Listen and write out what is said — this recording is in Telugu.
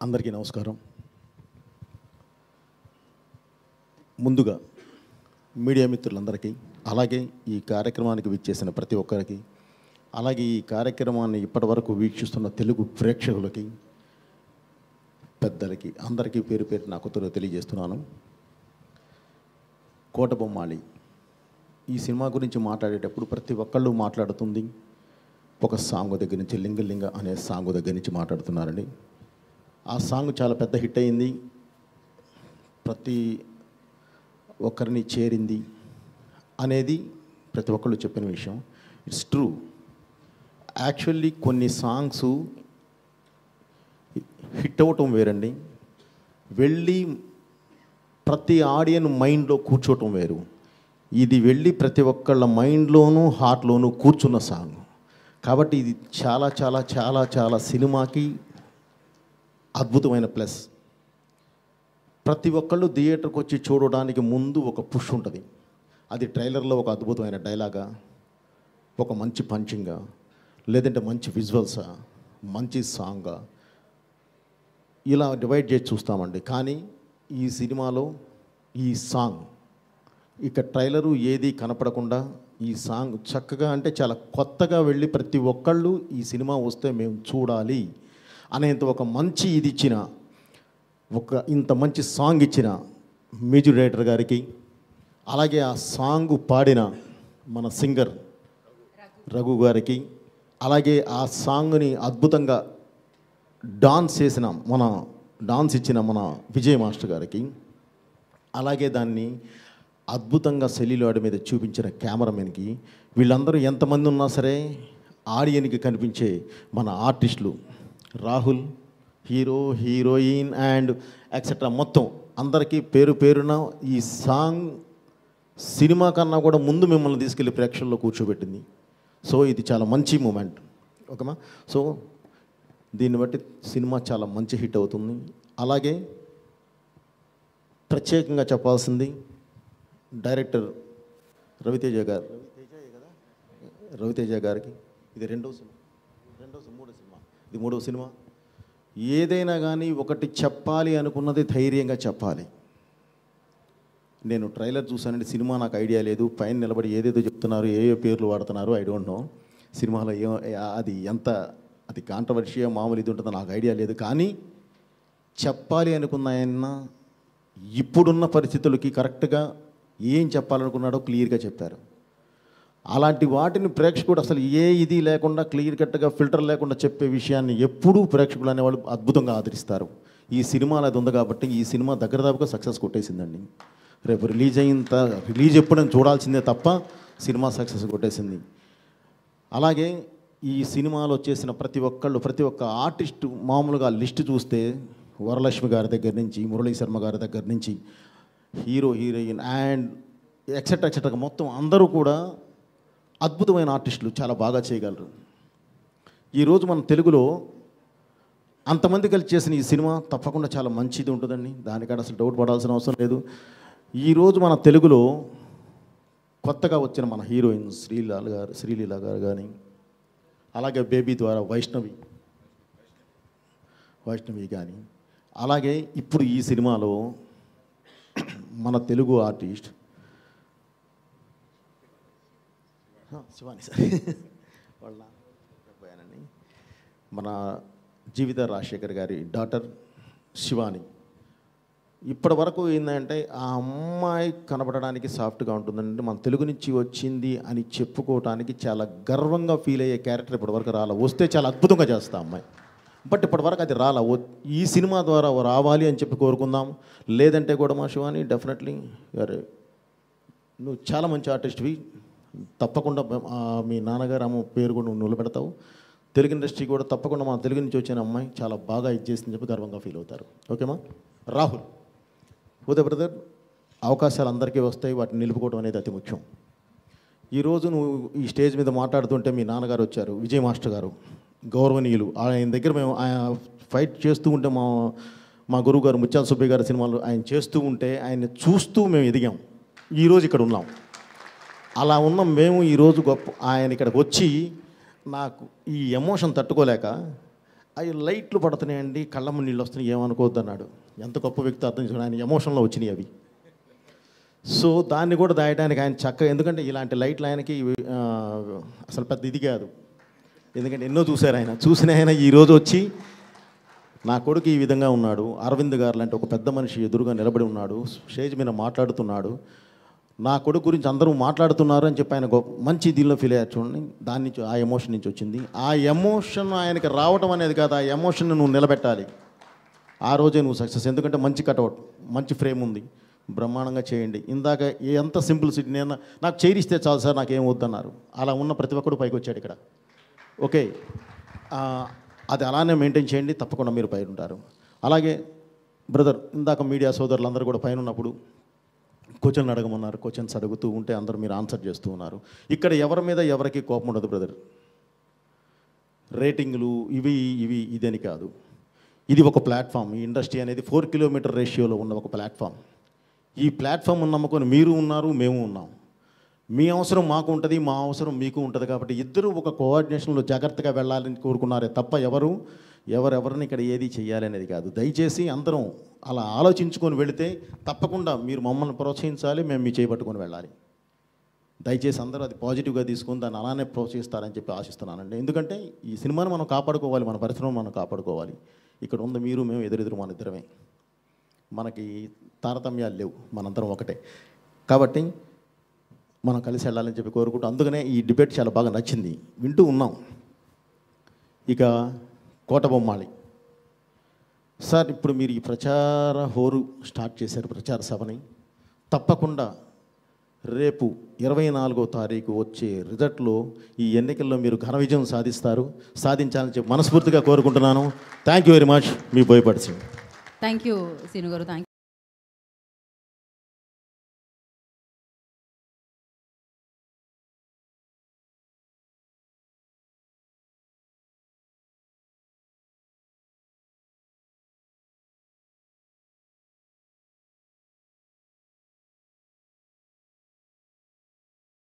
అందరికీ నమస్కారం. ముందుగా మీడియా మిత్రులందరికీ, అలాగే ఈ కార్యక్రమానికి విచ్చేసిన ప్రతి ఒక్కరికి, అలాగే ఈ కార్యక్రమాన్ని ఇప్పటివరకు వీక్షిస్తున్న తెలుగు ప్రేక్షకులకి, పెద్దలకి అందరికీ పేరు పేరు నా కొత్తగా తెలియజేస్తున్నాను. కోటబొమ్మాళి ఈ సినిమా గురించి మాట్లాడేటప్పుడు ప్రతి ఒక్కళ్ళు మాట్లాడుతుంది ఒక సాంగ్ దగ్గర నుంచి, లింగలింగ అనే సాంగ్ దగ్గర నుంచి మాట్లాడుతున్నారండి. ఆ సాంగ్ చాలా పెద్ద హిట్ అయింది, ప్రతి ఒక్కరిని చేరింది అనేది ప్రతి ఒక్కళ్ళు చెప్పిన విషయం. It's true. యాక్చువల్లీ కొన్ని సాంగ్స్ హిట్ అవ్వటం వేరండి, వెళ్ళి ప్రతి ఆడియన్ మైండ్లో కూర్చోవటం వేరు. ఇది వెళ్ళి ప్రతి ఒక్కళ్ళ మైండ్లోనూ హార్ట్లోనూ కూర్చున్న సాంగ్ కాబట్టి ఇది చాలా చాలా చాలా చాలా సినిమాకి అద్భుతమైన ప్లస్. ప్రతి ఒక్కళ్ళు థియేటర్కి వచ్చి చూడడానికి ముందు ఒక పుష్ ఉంటుంది. అది ట్రైలర్లో ఒక అద్భుతమైన డైలాగా, ఒక మంచి పంచింగా, లేదంటే మంచి విజువల్సా, మంచి సాంగా, ఇలా డివైడ్ చేసి చూస్తామండి. కానీ ఈ సినిమాలో ఈ సాంగ్ ఇక ట్రైలరు ఏది కనపడకుండా ఈ సాంగ్ చక్కగా, అంటే చాలా కొత్తగా వెళ్ళి ప్రతి ఒక్కళ్ళు ఈ సినిమా వస్తే మేము చూడాలి అనేంత ఒక మంచి ఇది ఇచ్చిన, ఒక ఇంత మంచి సాంగ్ ఇచ్చిన మ్యూజిక్ డైరెక్టర్ గారికి, అలాగే ఆ సాంగ్ పాడిన మన సింగర్ రఘు గారికి, అలాగే ఆ సాంగ్ని అద్భుతంగా డాన్స్ ఇచ్చిన మన విజయ్ మాస్టర్ గారికి, అలాగే దాన్ని అద్భుతంగా సెల్యులాయిడ్ మీద చూపించిన కెమెరామెన్కి, వీళ్ళందరూ ఎంతమంది ఉన్నా సరే ఆడియన్కి కనిపించే మన ఆర్టిస్టులు, Rahul, hero, heroine and etcetera మొత్తం అందరికీ పేరు పేరున ఈ సాంగ్ సినిమా కన్నా కూడా ముందు మిమ్మల్ని తీసుకెళ్ళి ప్రేక్షకుల్లో కూర్చోబెట్టింది. సో ఇది చాలా మంచి మూమెంట్, ఓకేమా. సో దీన్ని బట్టి సినిమా చాలా మంచి హిట్ అవుతుంది. అలాగే ప్రత్యేకంగా చెప్పాల్సింది డైరెక్టర్ రవితేజ గారికి. ఇది మూడవ సినిమా. ఏదైనా కానీ ఒకటి చెప్పాలి అనుకున్నది ధైర్యంగా చెప్పాలి. నేను ట్రైలర్ చూసానండి, సినిమా నాకు ఐడియా లేదు, పైన నిలబడి ఏదేదో చెప్తున్నారు, ఏ పేర్లు వాడుతున్నారు, ఐ డోంట్ నో. సినిమాలో అది కాంట్రవర్షియా మామూలు ఇది ఉంటుందో నాకు ఐడియా లేదు. కానీ చెప్పాలి అనుకున్న ఆయన ఇప్పుడున్న పరిస్థితులకి కరెక్ట్గా ఏం చెప్పాలనుకున్నాడో క్లియర్గా చెప్పారు. అలాంటి వాటిని ప్రేక్షకుడు అసలు ఏ ఇది లేకుండా క్లియర్ కట్గా ఫిల్టర్ లేకుండా చెప్పే విషయాన్ని ఎప్పుడూ ప్రేక్షకులు అనేవాళ్ళు అద్భుతంగా ఆదరిస్తారు. ఈ సినిమాలో అది ఉంది కాబట్టి ఈ సినిమా దగ్గరదాపుగా సక్సెస్ కొట్టేసిందండి. రేపు రిలీజ్ ఎప్పుడైనా చూడాల్సిందే తప్ప సినిమా సక్సెస్ కొట్టేసింది. అలాగే ఈ సినిమాలో వచ్చేసిన ప్రతి ఒక్క ఆర్టిస్టు మామూలుగా లిస్ట్ చూస్తే వరలక్ష్మి గారి దగ్గర నుంచి, మురళీ శర్మ గారి దగ్గర నుంచి, హీరో, హీరోయిన్ అండ్ ఎక్సెట్రా మొత్తం అందరూ కూడా అద్భుతమైన ఆర్టిస్టులు, చాలా బాగా చేయగలరు. ఈరోజు మన తెలుగులో అంతమంది కలిసి చేసిన ఈ సినిమా తప్పకుండా చాలా మంచిది ఉంటుందండి, దానికాడ అసలు డౌట్ పడాల్సిన అవసరం లేదు. ఈరోజు మన తెలుగులో కొత్తగా వచ్చిన మన హీరోయిన్ శ్రీలీల గారు కానీ, అలాగే బేబీ ద్వారా వైష్ణవి కానీ, అలాగే ఇప్పుడు ఈ సినిమాలో మన తెలుగు ఆర్టిస్ట్ శివాని సార్ వాళ్ళ పోయానండి, మన జీవిత రాజశేఖర్ గారి డాటర్ శివాని. ఇప్పటి వరకు ఏంటంటే ఆ అమ్మాయి కనపడడానికి సాఫ్ట్గా ఉంటుందండి, మన తెలుగు నుంచి వచ్చింది అని చెప్పుకోవటానికి చాలా గర్వంగా ఫీల్ అయ్యే క్యారెక్టర్ ఇప్పటివరకు రాలా. వస్తే చాలా అద్భుతంగా చేస్తా అమ్మాయి, బట్ ఇప్పటివరకు అది రాలా. ఈ సినిమా ద్వారా రావాలి అని చెప్పి కోరుకుందాం. లేదంటే కూడా మా శివాని డెఫినెట్లీ నువ్వు చాలా మంచి ఆర్టిస్ట్వి, తప్పకుండా మీ నాన్నగారు అమ్మ పేరు కూడా నువ్వు నిలబెడతావు. తెలుగు ఇండస్ట్రీ కూడా తప్పకుండా మన తెలుగు నుంచి వచ్చిన అమ్మాయి చాలా బాగా ఇచ్చేసిందని చెప్పి గర్వంగా ఫీల్ అవుతారు. ఓకేమా. రాహుల్, ఉదయ్ బ్రదర్, అవకాశాలు అందరికీ వస్తాయి, వాటిని నిలుపుకోవడం అనేది అతి ముఖ్యం. ఈరోజు నువ్వు ఈ స్టేజ్ మీద మాట్లాడుతుంటే మీ నాన్నగారు వచ్చారు, విజయ్ మాస్టర్ గారు, గౌరవనీయులు. ఆయన దగ్గర మేము ఫైట్ చేస్తూ ఉంటే మా గురువు గారు ముత్యాల సుబ్బయ్య గారి సినిమాలు ఆయన చేస్తూ ఉంటే ఆయన్ని చూస్తూ మేము ఎదిగాం, ఈరోజు ఇక్కడ ఉన్నాం. అలా ఉన్నాం మేము. ఈరోజు ఆయన ఇక్కడికి వచ్చి నాకు ఈ ఎమోషన్ తట్టుకోలేక అవి లైట్లు పడుతున్నాయండి, కళ్ళమ్మ నీళ్ళు వస్తున్నాయి, ఏమనుకోవద్దు అన్నాడు. ఎంత గొప్ప వ్యక్తి అర్థం చేసుకుని ఆయన ఎమోషన్లో వచ్చినాయి అవి. సో దాన్ని కూడా దాయడానికి ఆయన చక్కగా, ఎందుకంటే ఇలాంటి లైట్లు ఆయనకి అసలు పెద్ద ఇది కాదు, ఎందుకంటే ఎన్నో చూశారు ఆయన. చూసిన ఆయన ఈరోజు వచ్చి నా కొడుకు ఈ విధంగా ఉన్నాడు, అరవింద్ గారు లాంటి ఒక పెద్ద మనిషి ఎదురుగా నిలబడి ఉన్నాడు, స్టేజ్ మీద మాట్లాడుతున్నాడు, నా కొడుకు గురించి అందరూ మాట్లాడుతున్నారు అని చెప్పి ఆయన మంచి దీనిలో ఫీల్ అయ్యారు చూడండి. దాని నుంచి ఆ ఎమోషన్ నుంచి వచ్చింది. ఆ ఎమోషన్ ఆయనకి రావటం అనేది కాదు, ఆ ఎమోషన్ నువ్వు నిలబెట్టాలి. ఆ రోజే నువ్వు సక్సెస్. ఎందుకంటే మంచి కటౌట్, మంచి ఫ్రేమ్ ఉంది, బ్రహ్మాండంగా చేయండి. ఇందాక ఎంత సింప్లిసిటీ, నేను నాకు చైర్ ఇస్తే చాలు సార్, నాకేం వద్దన్నారు. అలా ఉన్న ప్రతి ఒక్కడు పైకి వచ్చాడు ఇక్కడ. ఓకే, అది అలానే మెయింటైన్ చేయండి, తప్పకుండా మీరు పైన ఉంటారు. అలాగే బ్రదర్, ఇందాక మీడియా సోదరులందరూ కూడా పైన ఉన్నప్పుడు క్వశ్చన్ అడగమన్నారు, క్వశ్చన్స్ అడుగుతూ ఉంటే అందరూ మీరు ఆన్సర్ చేస్తూ ఉన్నారు. ఇక్కడ ఎవరి మీద ఎవరికి కోపం ఉండదు బ్రదర్. రేటింగ్లు ఇవి ఇదని కాదు, ఇది ఒక ప్లాట్ఫామ్. ఈ ఇండస్ట్రీ అనేది 4 కిలోమీటర్ రేషియోలో ఉన్న ఒక ప్లాట్ఫామ్. ఈ ప్లాట్ఫామ్ నమ్ముకొని మీరు ఉన్నారు, మేము ఉన్నాం. మీ అవసరం మాకు ఉంటుంది, మా అవసరం మీకు ఉంటుంది. కాబట్టి ఇద్దరు ఒక కోఆర్డినేషన్లో జాగ్రత్తగా వెళ్ళాలని కోరుకున్నారే తప్ప ఎవరెవరిని ఇక్కడ ఏది చేయాలి అనేది కాదు. దయచేసి అందరం అలా ఆలోచించుకొని వెళితే తప్పకుండా మీరు మమ్మల్ని ప్రోత్సహించాలి, మేము మీ చేపట్టుకొని వెళ్ళాలి. దయచేసి అందరూ అది పాజిటివ్గా తీసుకొని దాన్ని అలానే ప్రోత్సహిస్తారని చెప్పి ఆశిస్తున్నానండి. ఎందుకంటే ఈ సినిమాను మనం కాపాడుకోవాలి, మన పరిశ్రమను మనం కాపాడుకోవాలి. ఇక్కడ ఉంది మీరు, మేము ఎదురెదురు మన ఇద్దరమే, మనకి తారతమ్యాలు లేవు, మనందరం ఒకటే. కాబట్టి మనం కలిసి వెళ్ళాలని చెప్పి కోరుకుంటూ, అందుకనే ఈ డిబేట్ చాలా బాగా నచ్చింది, వింటూ ఉన్నాం. ఇక కోటబొమ్మాళి సార్, ఇప్పుడు మీరు ఈ ప్రచార హోరు స్టార్ట్ చేశారు, ప్రచార సభని. తప్పకుండా రేపు 24వ తారీఖు వచ్చే రిజల్ట్లో ఈ ఎన్నికల్లో మీరు ఘన విజయం సాధించాలని చెప్పి మనస్ఫూర్తిగా కోరుకుంటున్నాను. Thank you very much. మీ Boyapati Singh. Thank you Seenu garu. Thank